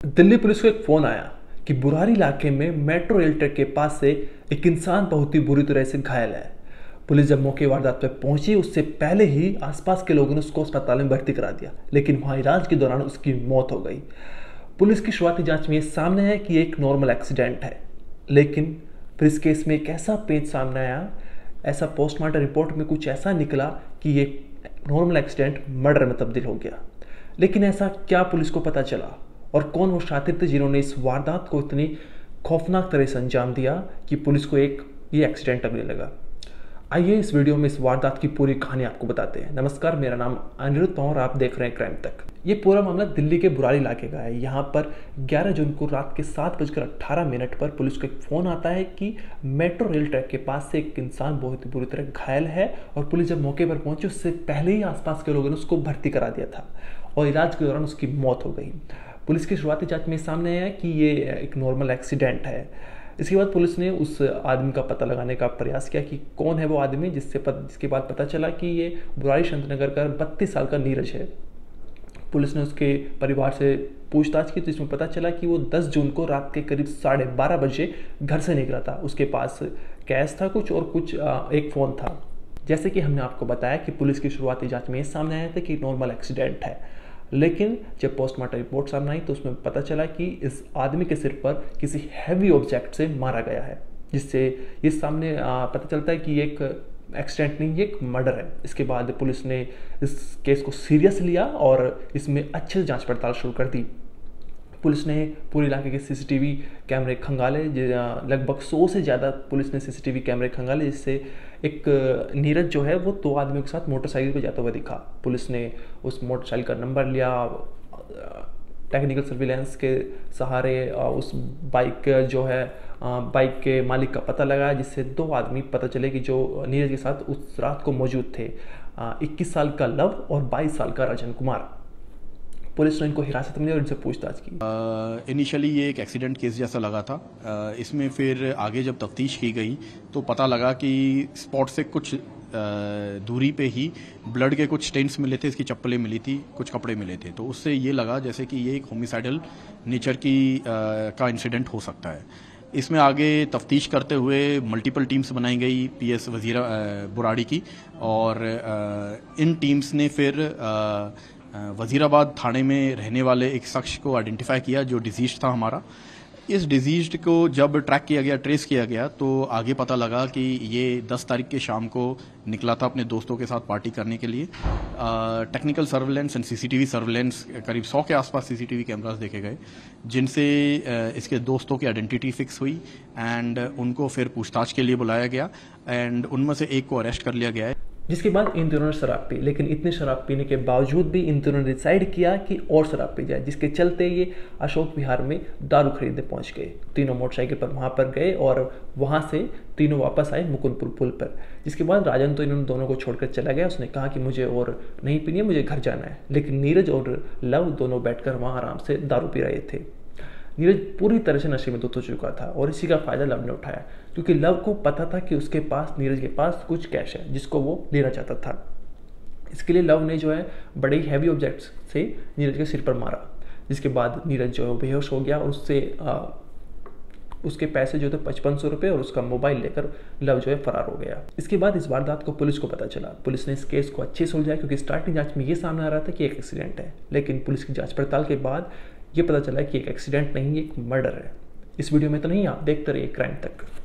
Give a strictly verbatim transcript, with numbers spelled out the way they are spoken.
Delhi police को एक phone आया कि बुरारी इलाके में मेट्रो रेल ट्रैक के पास से एक इंसान बहुत ही बुरी तरह से घायल है। पुलिस जब मौके वारदात पर पहुंची उससे पहले ही आसपास के लोगों ने उसको अस्पताल में भर्ती करा दिया, लेकिन वहां इलाज के दौरान उसकी मौत हो गई। पुलिस की शुरुआती जांच में यह सामने है कि एक नॉर्मल एक्सीडेंट है, लेकिन फिर इस केस में एक ऐसा पेज सामने आया, ऐसा पोस्टमार्टम रिपोर्ट में कुछ ऐसा निकला कि ये नॉर्मल एक्सीडेंट मर्डर में तब्दील हो गया। लेकिन ऐसा क्या पुलिस को पता चला और कौन वो शातिर थे जिन्होंने इस वारदात को इतनी खौफनाक तरह से अंजाम दिया कि पुलिस को एक ये एक्सीडेंट लगने लगा। आइए इस वीडियो में इस वारदात की पूरी कहानी आपको बताते हैं। नमस्कार, मेरा नाम अनिरुद्ध पवार, आप देख रहे हैं क्राइम तक। ये पूरा मामला दिल्ली के बुरारी इलाके का है। यहाँ पर ग्यारह जून को रात के सात बजकर अट्ठारह मिनट पर पुलिस को एक फ़ोन आता है कि मेट्रो रेल ट्रैक के पास से एक इंसान बहुत ही बुरी तरह घायल है, और पुलिस जब मौके पर पहुंची उससे पहले ही आसपास के लोगों ने उसको भर्ती करा दिया था और इलाज के दौरान उसकी मौत हो गई। पुलिस की शुरुआती जांच में सामने आया कि ये एक नॉर्मल एक्सीडेंट है। इसके बाद पुलिस ने उस आदमी का पता लगाने का प्रयास किया कि कौन है वो आदमी, जिससे पत, जिसके बाद पता चला कि ये बुरारी शंतनगर का बत्तीस साल का नीरज है। पुलिस ने उसके परिवार से पूछताछ की तो इसमें पता चला कि वो दस जून को रात के करीब साढ़े बारह बजे घर से निकला था। उसके पास कैश था कुछ और कुछ एक फ़ोन था। जैसे कि हमने आपको बताया कि पुलिस की शुरुआती जाँच में ये सामने आया था कि नॉर्मल एक्सीडेंट है, लेकिन जब पोस्टमार्टम रिपोर्ट सामने आई तो उसमें पता चला कि इस आदमी के सिर पर किसी हैवी ऑब्जेक्ट से मारा गया है, जिससे ये सामने पता चलता है कि एक एक्सीडेंट नहीं, ये एक मर्डर है। इसके बाद पुलिस ने इस केस को सीरियस लिया और इसमें अच्छे से जांच पड़ताल शुरू कर दी। पुलिस ने पूरे इलाके के सीसीटीवी कैमरे खंगाले, लगभग सौ से ज़्यादा पुलिस ने सीसीटीवी कैमरे खंगाले, जिससे एक नीरज जो है वो दो आदमियों के साथ मोटरसाइकिल पर जाता हुआ दिखा। पुलिस ने उस मोटरसाइकिल का नंबर लिया, टेक्निकल सर्विलेंस के सहारे उस बाइक जो है बाइक के मालिक का पता लगाया, जिससे दो आदमी पता चले कि जो नीरज के साथ उस रात को मौजूद थे, इक्कीस साल का लव और बाईस साल का राजन कुमार। पुलिस ने इनको हिरासत में लिया और इनसे पूछताछ की। इनिशियली ये एक एक्सीडेंट केस जैसा लगा था। uh, इसमें फिर आगे जब तफ्तीश की गई तो पता लगा कि स्पॉट से कुछ uh, दूरी पे ही ब्लड के कुछ स्टेन्स मिले थे, इसकी चप्पलें मिली थी, कुछ कपड़े मिले थे। तो उससे ये लगा जैसे कि ये एक होमिसाइडल नेचर की uh, का इंसिडेंट हो सकता है। इसमें आगे तफ्तीश करते हुए मल्टीपल टीम्स बनाई गई पीएस वजीरा बुराड़ी की, और uh, इन टीम्स ने फिर uh, वजीराबाद थाने में रहने वाले एक शख्स को आइडेंटिफाई किया जो डिजीज था हमारा। इस डिजीज को जब ट्रैक किया गया, ट्रेस किया गया, तो आगे पता लगा कि ये दस तारीख के शाम को निकला था अपने दोस्तों के साथ पार्टी करने के लिए। Technical surveillance and CCTV surveillance करीब सौ के आसपास सीसीटीवी कैमरास देखे गए, जिनसे uh, इसके दोस्तों की आइडेंटिटी फिक्स हुई एंड उनको फिर पूछताछ के लिए बुलाया गया एंड उनमें से एक को अरेस्ट कर लिया गया है। जिसके बाद इन दोनों ने शराब पी, लेकिन इतने शराब पीने के बावजूद भी इन दोनों ने डिसाइड किया कि और शराब पी जाए, जिसके चलते ये अशोक विहार में दारू खरीदने पहुंच गए। तीनों मोटरसाइकिल पर वहां पर गए और वहां से तीनों वापस आए मुकुंदपुर पुल पर। जिसके बाद राजन तो इन्होंने दोनों को छोड़कर चला गया। उसने कहा कि मुझे और नहीं पीनी है, मुझे घर जाना है। लेकिन नीरज और लव दोनों बैठकर वहाँ आराम से दारू पी रहे थे। नीरज पूरी तरह से नशे में धुत हो चुका था और इसी का फायदा लव ने उठाया, क्योंकि लव को पता था कि उसके पास, नीरज के पास कुछ कैश है जिसको वो लेना चाहता था। इसके लिए लव ने जो है बड़े ही हैवी ऑब्जेक्ट्स से नीरज के सिर पर मारा, जिसके बाद नीरज जो है बेहोश हो गया और उससे आ, उसके पैसे जो थे पचपन सौ रुपये और उसका मोबाइल लेकर लव जो है फरार हो गया। इसके बाद इस वारदात को पुलिस को पता चला। पुलिस ने इस केस को अच्छे से सुलझाया, क्योंकि स्टार्टिंग जांच में ये सामने आ रहा था कि एक एक्सीडेंट है, लेकिन पुलिस की जांच पड़ताल के बाद ये पता चला कि एक एक्सीडेंट नहीं, एक मर्डर है। इस वीडियो में तो नहीं, आप देखते रहिए क्राइम तक।